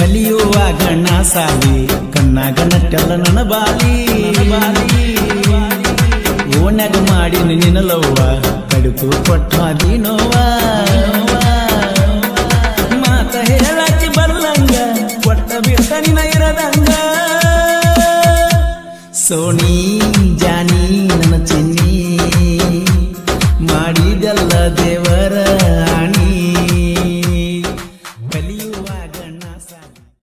ಕಲಿಯುವಾಗ ನಾ ಸಾಲಿ ಕಣ್ಣಾಗ ನಟ್ಟೆಲ್ಲ ನನ್ನ ಬಾಲಿ ಓನ್ಯಾಗ ಮಾಡಿ ನಿನ್ನಲವ್ವ ಕಡುಕು ಕೊಟ್ಟಾದಿ ನೋವ ಮಾತ ಹೇಳಾಕಿ ಬರ್ಲಂಗ ಕೊಟ್ಟ ಬಿಟ್ಟ ನಿನ ಇರದಂಗ ಸೋನಿ ಜಾನಿ